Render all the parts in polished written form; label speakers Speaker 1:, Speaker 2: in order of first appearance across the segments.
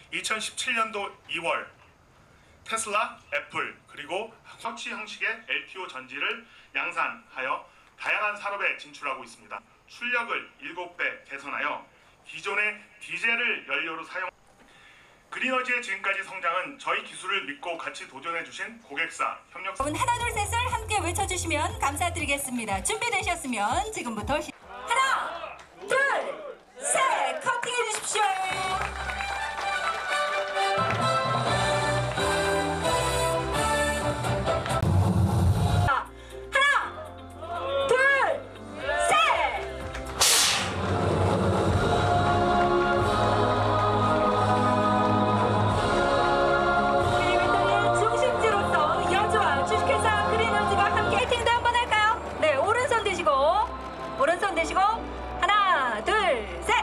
Speaker 1: 2017년도 2월 테슬라, 애플 그리고 서치 형식의 LTO 전지를 양산하여 다양한 산업에 진출하고 있습니다. 출력을 7배 개선하여 기존의 디젤을 연료로 사용 그린어지의 지금까지 성장은 저희 기술을 믿고 같이 도전해주신 고객사, 협력사
Speaker 2: 여러분 하나 둘 셋을 함께 외쳐주시면 감사드리겠습니다. 준비되셨으면 지금부터 하나 둘 셋 커팅해 주십시오. 오른손 대시고 하나 둘 셋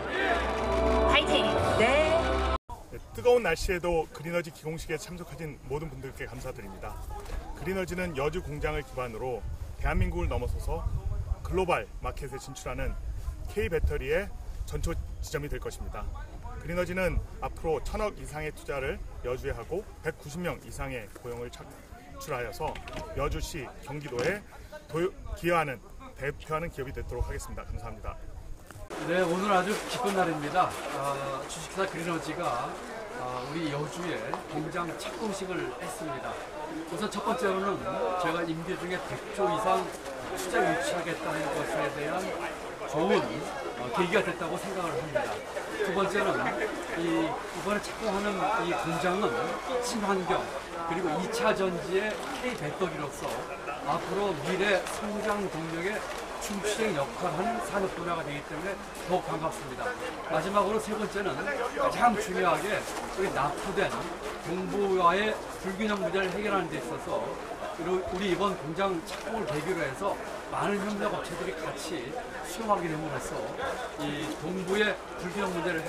Speaker 2: 파이팅. 네.
Speaker 1: 뜨거운 날씨에도 그린어지 기공식에 참석하신 모든 분들께 감사드립니다. 그린어지는 여주 공장을 기반으로 대한민국을 넘어서서 글로벌 마켓에 진출하는 K배터리의 전초 지점이 될 것입니다. 그린어지는 앞으로 1,000억 이상의 투자를 여주에 하고 190명 이상의 고용을 창출하여서 여주시, 경기도에 기여하는 대표하는 기업이 되도록 하겠습니다. 감사합니다.
Speaker 3: 네, 오늘 아주 기쁜 날입니다. 주식회사 그린어지가 우리 여주에 공장 착공식을 했습니다. 우선 첫 번째로는 제가 임기 중에 100조 이상 투자 유치하겠다는 것에 대한 좋은 계기가 됐다고 생각을 합니다. 두 번째는 이번에 착공하는 이 공장은 친환경 그리고 2차 전지의 K배터리로서 앞으로 미래 성장 동력의 중추적 역할을 하는 산업 분야가 되기 때문에 더욱 반갑습니다. 마지막으로 세 번째는 가장 중요하게 우리 납부된 정부와의 불균형 문제를 해결하는 데 있어서 우리 이번 공장 착공을 계기로 해서 많은 협력업체들이 같이 수용하게 됨으로써 이 동부의 불균형 문제를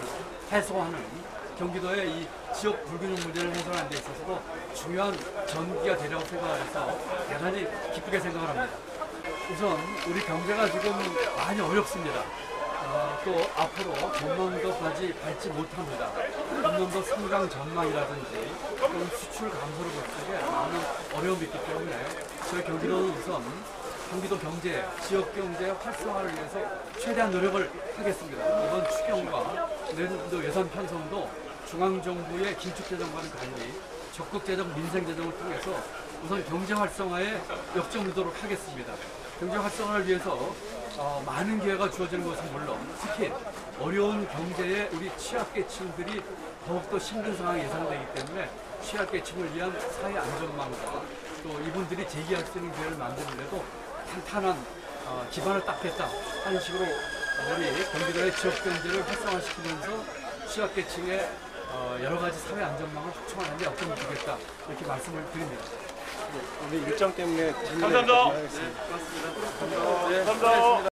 Speaker 3: 해소하는 경기도의 이 지역 불균형 문제를 해소하는 데 있어서도 중요한 전기가 되리라고 생각해서 대단히 기쁘게 생각을 합니다. 우선 우리 경제가 지금 많이 어렵습니다. 또 앞으로 전망도까지 밟지 못합니다. 전년도 성장 전망이라든지 또는 수출 감소를 볼 적에 많은 어려움이 있기 때문에 저희 경기도는 우선 경기도 경제, 지역 경제 활성화를 위해서 최대한 노력을 하겠습니다. 이번 추경과 내년도 예산 편성도 중앙정부의 긴축재정과는 달리 적극재정, 민생재정을 통해서 우선 경제 활성화에 역점하도록 하겠습니다. 경제 활성화를 위해서 많은 기회가 주어지는 것은 물론 특히 어려운 경제에 우리 취약계층들이 더욱더 힘든 상황이 예상되기 때문에 취약계층을 위한 사회 안전망과 또 이분들이 재기할 수 있는 기회를 만드는데도 탄탄한 기반을 닦겠다 하는 식으로 우리 경기도의 지역 경제를 활성화시키면서 취약계층의 여러 가지 사회 안전망을 확충하는 데 역점을 두겠다 이렇게 말씀을 드립니다.
Speaker 4: 우리 일정 때문에
Speaker 1: 감사합니다.
Speaker 4: 하겠습니다.
Speaker 1: 감사합니다.